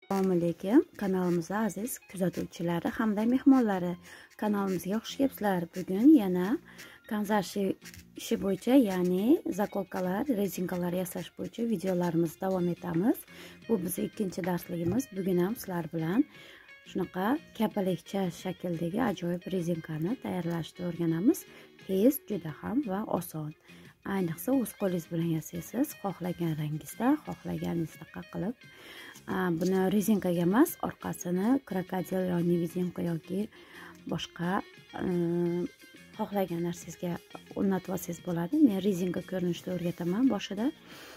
Assalomu alaykum. Kanalimizga aziz kuzatuvchilari hamda mehmonlari, kanalimizga xush kelibsizlar. Bugun yana kanzar ishi bo'yicha, ya'ni zakolkalar, rezinkalar yasash bo'yicha videolarimizni davom etamiz. Bu bizning ikkinchi darsligimiz. Bugun ham sizlar bilan shunaqa kapalakcha shakldagi ajoyib rezinkani tayyorlashni o'rganamiz. Tez, juda ham va oson. Ayniqsa o'z qo'lingiz bilan yasaysiz, xohlagan rangingizda, xohlaganingizda qilib. Buni rezinkaga emas, orqasini krokodil yoki nevizinka yoki boshqa xohlagan narsangizga o'rnatib olsangiz bo'ladi. Men rezinka ko'rinishida o'rgataman boshida.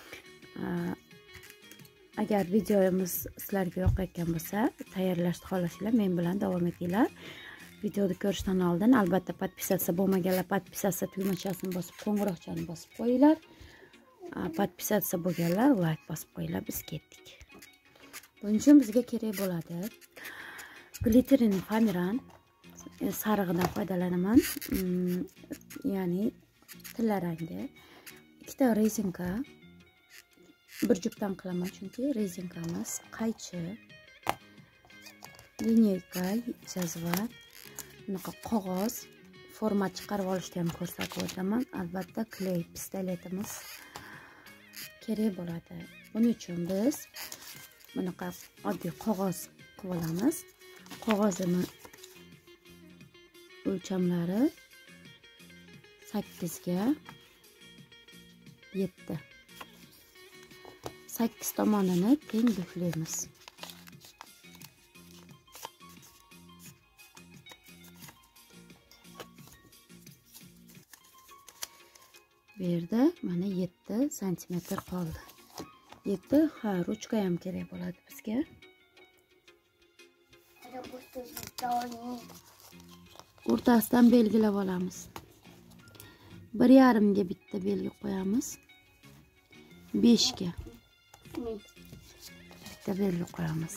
Agar videomiz sizlarga yoqayotgan bo'lsa, tayyorlashni xohlasanglar, men bilan davom etinglar. Videoni ko'rishdan oldin albatta podpisatsiya bo'lmaganlar podpisatsiya tugmachasini bosib, qo'ng'iroqchani bosib qo'yinglar. Podpisatsiya bo'lganlar like bosib qo'yinglar. Biz ketdik. Buning uchun bizga kerak bo'ladi glitterin famiran sarig'idan foydalanaman. Ya'ni tilla rangi. Ikkita rezinka. Bir juftdan qilaman chunki rezinkamiz qaychi, lineyka, jazvat, bunaqa qog'oz, format chiqarib olishni ham ko'rsatib o'taman. Albatta kley pistoletimiz kerak bo'ladi. Buning uchun biz bunaqa oddiy qog'oz qilib olamiz. Qog'ozini o'lchamlari 8 ga 7. 8 tomonini teng buklaymiz. Bu yerda mana 7 santimetr qoldi. 7, ha, ruchka ham kerak bo'ladi bizga. O'rtasidan belgilab olamiz. 1,5 ga bitta belgi qo'yamiz. 5 ga bitta belgi qo'yamiz.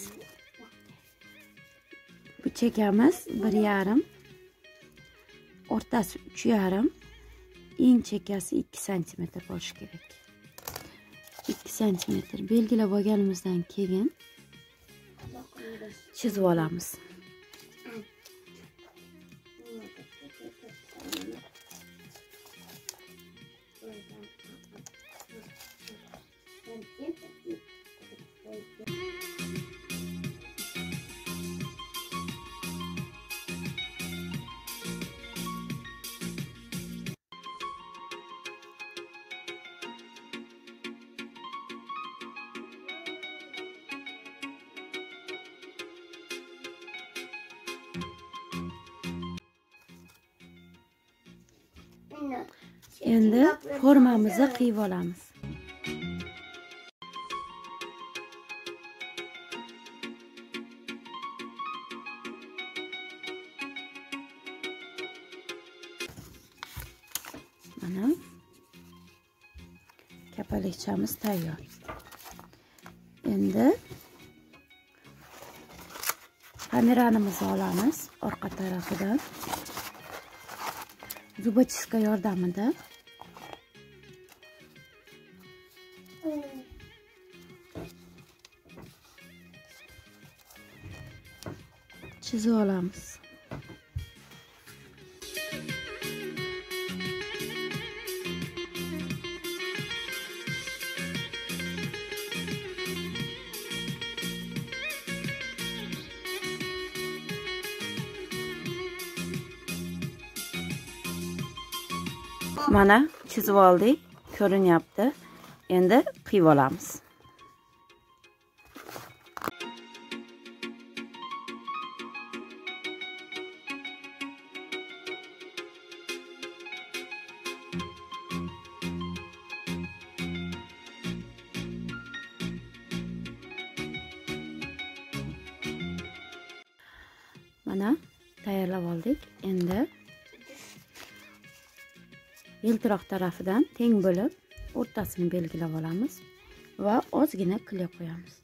Bu chekamiz 1,5, o'rtasi 3,5, eng chekkasi 2 santimetr bo'lishi kerak. 2 santimetr belgilab olganimizdan keyin chizib olamiz. Endi formamizni qiyib olamiz. Mana kapalakchamiz tayyor. Endi kameramizni olamiz orqa tarafidan. Zubachka yordamida chizib olamiz. Mana chizib oldik, ko'rinyapti. Endi qiyib olamiz. Mana tayyorlab oldik. Endi yiltiroq tarafidan teng bo'lib, o'rtasini belgilab olamiz va ozgina kley qo'yamiz.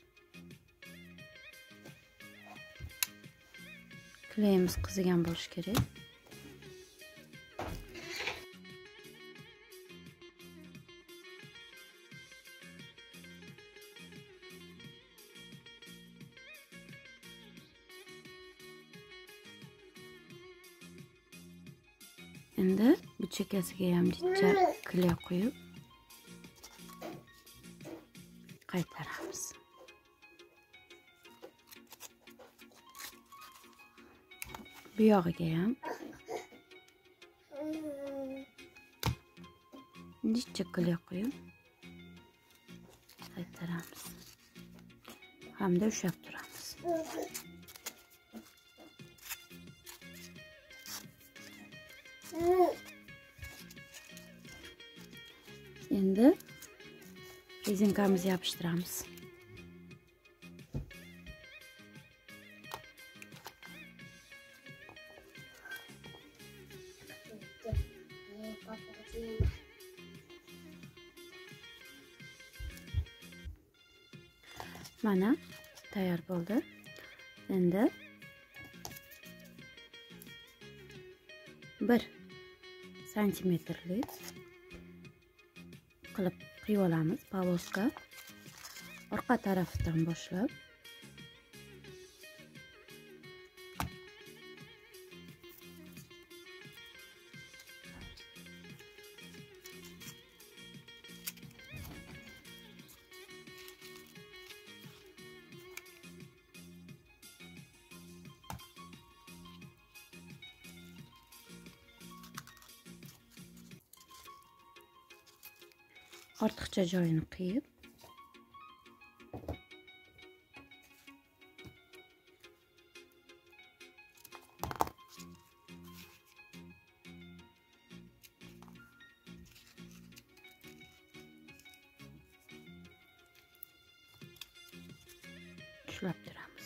Kleyimiz qizigan bo'lishi kerak. Endi bu chekkasiga ham jicha kley qo'yib qaytaramiz. Bu yog'iga ham jicha kley qo'yib qaytaramiz hamda ushlab turamiz. Endi rezinkamizni yopishtiramiz. Mana tayyor bo'ldi. Endi 1 santimetrlik qilib qiyib olamiz. Poloska orqa tarafidan boshlab ortiqcha joyini qiyib ushlab turamiz.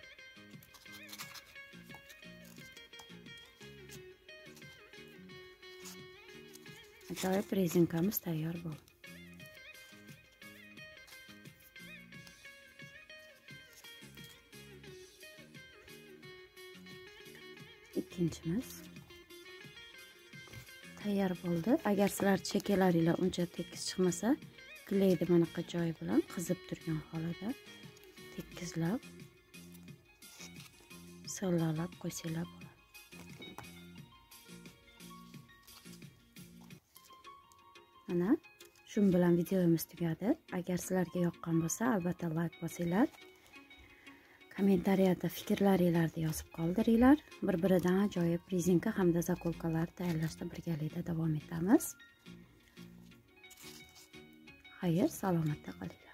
Ajoyib rezinkamiz tayyor bo'ldi. Ikkinchimiz tayyor bo'ldi. Agar sizlar chekkalaringlar uncha tekis chiqmasa, kleyni manaqa joyi bilan qizib turgan holida tekizlab sillalab qo'ysanglar bo'ladi. Mana shu bilan videomiz tugadi. Agar sizlarga yoqqan bo'lsa, albatta like bosinglar. Kommentariyada fikrlaringizni yozib qoldiringlar. Bir-biridan ajoyib rezinka hamda zakolkalar tayyorlashda birgalikda davom etamiz. Xayr, salomatda qolinglar.